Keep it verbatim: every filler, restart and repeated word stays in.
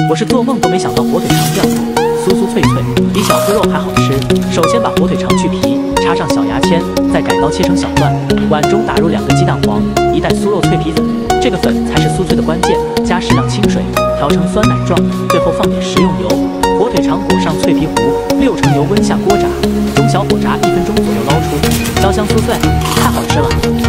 我是做梦都没想到火腿肠这样做，酥酥脆脆，比小酥肉还好吃。首先把火腿肠去皮，插上小牙签，再改刀切成小段。碗中打入两个鸡蛋黄，一袋酥肉脆皮粉，这个粉才是酥脆的关键。加适量清水，调成酸奶状，最后放点食用油。火腿肠裹上脆皮糊，六成油温下锅炸，中小火炸一分钟左右捞出，焦香酥脆，太好吃了。